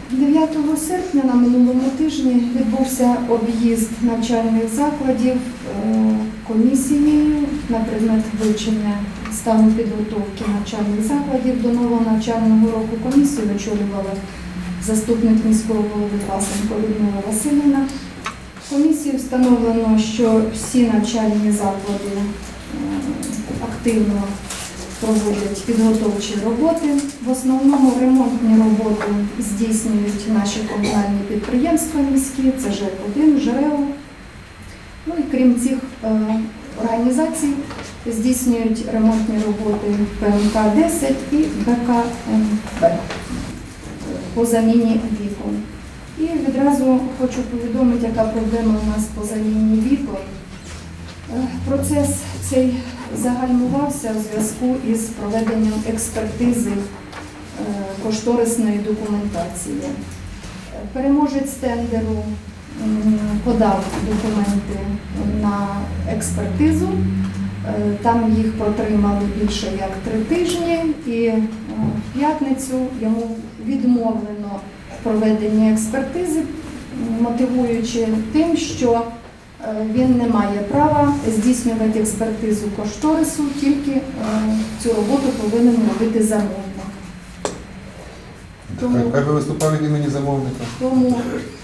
9 серпня на минулому тижні відбувся об'їзд навчальних закладів комісією на предмет вивчення стану підготовки навчальних закладів до нового навчального року. Комісію очолювала заступник міського голови Власенко Людмила Василівна. Комісією встановлено, що всі навчальні заклади активно проводять підготовчі роботи. В основному ремонтні роботи здійснюють наші комунальні підприємства міські, це ЖЕК-1, ЖРЕО. Ну і крім цих організацій здійснюють ремонтні роботи ПМК-10 і БКМП по заміні вікон. І відразу хочу повідомити, яка проблема у нас по заміні вікон. Процес цей загальмувався у зв'язку із проведенням експертизи кошторисної документації. Переможець тендеру подав документи на експертизу, там їх протримали більше як 3 тижні, і в п'ятницю йому відмовлено проведення експертизи, мотивуючи тим, що він не має права здійснювати експертизу кошторису, тільки цю роботу повинен робити замовник. Хай би виступав від імені замовника. Тому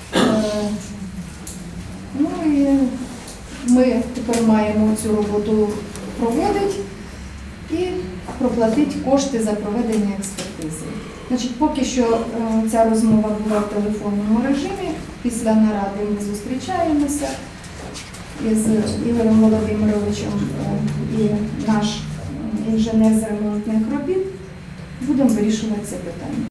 і ми тепер маємо цю роботу проводити і проплатити кошти за проведення експертизи. Значить, поки що ця розмова була в телефонному режимі. Після наради ми зустрічаємося із Ігорем Володимировичем і наш інженер з ремонтних робіт. Будемо вирішувати це питання.